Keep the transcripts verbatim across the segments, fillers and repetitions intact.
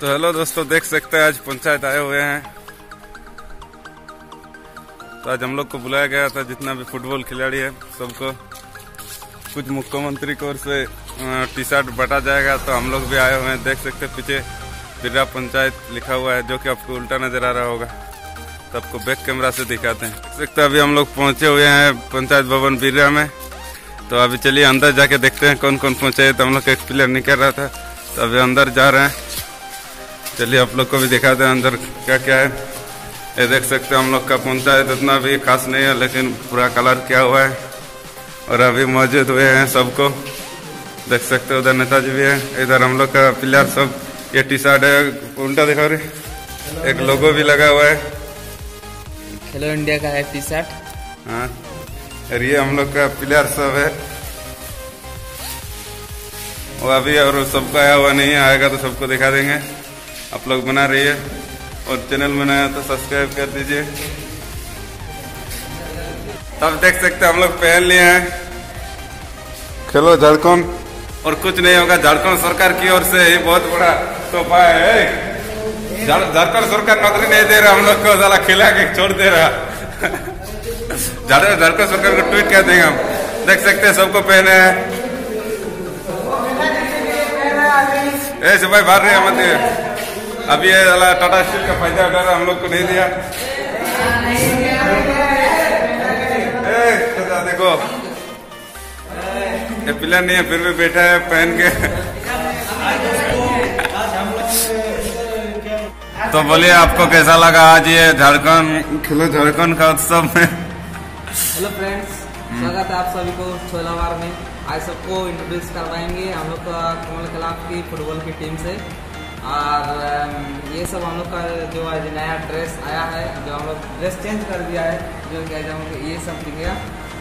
तो हेलो दोस्तों, देख सकते हैं आज पंचायत आए हुए हैं। तो आज हम लोग को बुलाया गया था, जितना भी फुटबॉल खिलाड़ी है सबको कुछ मुख्यमंत्री की ओर से टी शर्ट बटा जाएगा। तो हम लोग भी आए हुए हैं। देख सकते हैं पीछे बिर्रा पंचायत लिखा हुआ है, जो कि आपको उल्टा नजर आ रहा होगा। तो आपको बैक कैमरा से दिखाते हैं। देख सकते हैं अभी हम लोग पहुंचे हुए हैं पंचायत भवन बिर्रा में। तो अभी चलिए अंदर जाके देखते हैं कौन कौन पहुंचे। तो हम लोग का एक प्लेयर निकल रहा था, तो अभी अंदर जा रहे हैं। चलिए आप लोग को भी दिखाते हैं अंदर क्या क्या है। ये देख सकते हैं हम लोग का पंचायत इतना भी खास नहीं है, लेकिन पूरा कलर किया हुआ है और अभी मौजूद हुए हैं सबको। देख सकते हैं उधर नेताजी भी है, इधर हम लोग का प्लेयर सब। ये टी शर्ट है, उल्टा दिखा रहे, एक लोगो भी लगा हुआ है, खेलो इंडिया का है टी शर्ट। हाँ, और ये हम लोग का प्लेयर सब है वो अभी, और सबका आया हुआ नहीं है, आएगा तो सबको दिखा देंगे। आप लोग बना रही है और चैनल बनाया तो सब्सक्राइब कर दीजिए। तब देख सकते हैं हम लोग पहन लिए हैं खेलो झारखंड, और कुछ नहीं होगा। झारखंड सरकार की ओर से ही बहुत बड़ा तोहफा है। झारखंड सरकार नौकरी नहीं दे रहा हम लोग को, साला खिला के छोड़ दे रहा। झारखंड सरकार को ट्वीट कर देंगे हम। देख सकते हैं सबको पहने हैं। ऐसे भाई बाहर रहे मत। अभी ये टाटा स्टील का फायदा उठा रहा, हम लोग को नहीं दिया। ए, तो देखो ये प्लेयर नहीं है, फिर भी बैठा है पहन के। तो बोलिए आपको कैसा लगा आज ये झारखंड खेलो झारखंड का उत्सव में। हेलो फ्रेंड्स, स्वागत है आप सभी को छोलावार में। आज सबको इंट्रोड्यूस करवाएंगे हम लोग का कमल खिलाफ की फुटबॉल की टीम से। और ये सब हम लोग का जो आज नया ड्रेस आया है, जो हम लोग ड्रेस चेंज कर दिया है, जो क्या जाऊँगा ये सब दिखेगा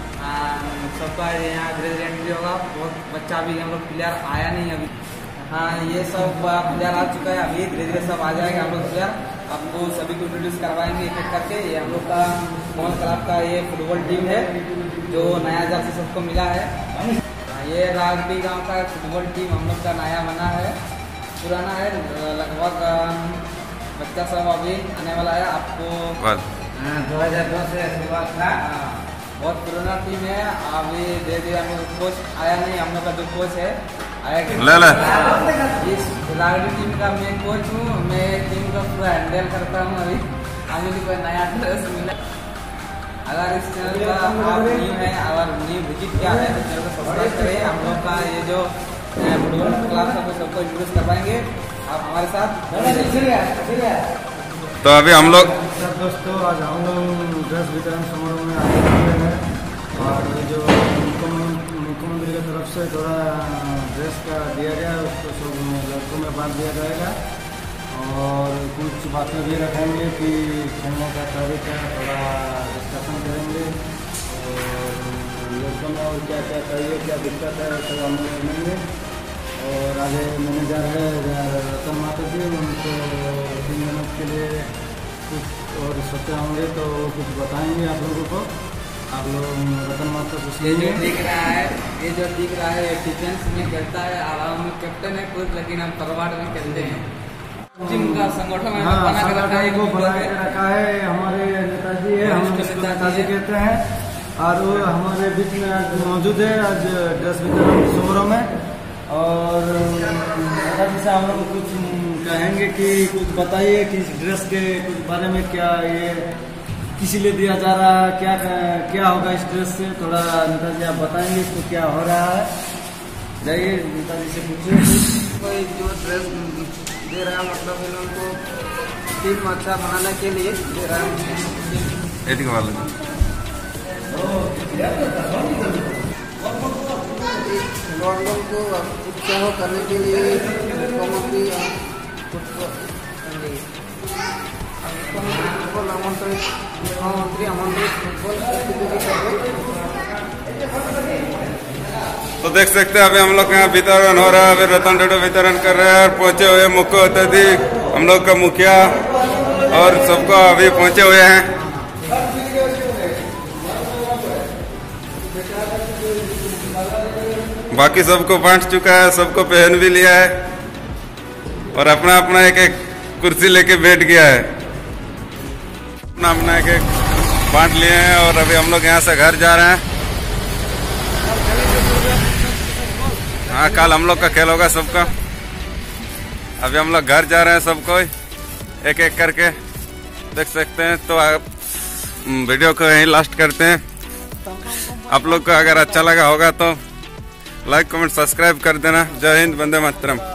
सबका यहाँ ड्रेस एंट्री होगा। बहुत बच्चा भी हम लोग प्लेयर आया नहीं अभी। हाँ, ये सब प्लेयर आ चुका है, अभी धीरे धीरे सब आ जाएंगे हम लोग प्लेयर। आपको सभी को इंट्रोड्यूस करवाएंगे एक एक करके। ये हम लोग का कमल क्लब का ये फुटबॉल टीम है, जो नया जर्सी सबको मिला है। ये रागडी गांव का फुटबॉल टीम हम लोग का नया बना है, पुराना है लगभग। बच्चा सब अभी आने वाला है आपको दो हजार दो से शुरुआत था। बहुत पुराना टीम है। अभी धीरे धीरे हम लोग कोच आया नहीं, हम लोग का जो कोच है आया। इस रागडी टीम का मैं कोच हूँ, मैं टीम का पूरा हैंडल करता हूँ। अभी अभी कोई नया ड्रेस मिला। अगर इस चैनल का आप न्यू है, अगर न्यू विजिट किया है तो चैनल को सब्सक्राइब करें। हम लोग का ये जो फुटबॉल क्लास सबको सबको इंट्रोड्यूस करवाएंगे आप हमारे साथ। तो अभी हम लोग दोस्तों आज हम लोग ड्रेस वितरण समारोह में आए हुए हैं, और जो मुख्यमंत्री की तरफ से थोड़ा ड्रेस का दिया गया है, उसको सब लड़कों में बांट दिया जाएगा। और कुछ बातें भी रखेंगे कि खेलने का तरीका थोड़ा डिस्कशन करेंगे, और लोगों में और क्या क्या चाहिए, क्या दिक्कत है, तो हम लोग सुनेंगे। और आगे मैनेजर है रतन माता जी, उनको तीन मिनट के लिए कुछ और सोचे होंगे तो कुछ बताएंगे आप लोगों को। आप लोग रतन माता से ये जो दिख रहा है, ये जो दिख रहा है डिफेंस में खेलता है, आराम में कैप्टन है खुद, लेकिन हम फॉरवर्ड में खेलते हैं। टीम का संगठन हाँ, बना के रखा है, को बना के रखा है। हमारे नेताजी है, हम उसको नेताजी कहते हैं, और वो हमारे बीच में आज मौजूद है आज ड्रेस वितरण समारोह में। और नेताजी से हम लोग कुछ कहेंगे कि कुछ बताइए कि इस ड्रेस के कुछ बारे में, क्या ये किसी लिए दिया जा रहा है, क्या क्या होगा इस ड्रेस से, थोड़ा नेताजी आप बताएंगे इसको क्या हो रहा है। जाइए नेताजी से पूछिए। कोई जो ड्रेस दे रहा है, मतलब इन लोगों को टीम अच्छा बनाने के लिए दे रहा है। खिलाड़ियों को उत्साह करने के लिए मुख्यमंत्री फुटबॉल आमंत्रित मुख्यमंत्री आमंत्रित फुटबॉल तो देख सकते हैं अभी हम लोग यहाँ वितरण हो रहा है। अभी रतन डोडो वितरण कर रहे हैं, और पहुंचे हुए मुख्य अतिथि हम लोग का मुखिया और सबको अभी पहुंचे हुए हैं। बाकी सबको बांट चुका है, सबको पहन भी लिया है। और अपना अपना एक एक कुर्सी लेके बैठ गया है, अपना अपना एक एक बांट लिए हैं। और अभी हम लोग यहाँ से घर जा रहे हैं। हाँ, कल हम लोग का खेल होगा सबका। अभी हम लोग घर जा रहे हैं, सबको एक एक करके देख सकते हैं। तो आप वीडियो को यहीं लास्ट करते हैं। आप लोग को अगर अच्छा लगा होगा तो लाइक कमेंट सब्सक्राइब कर देना। जय हिंद, वंदे मातरम।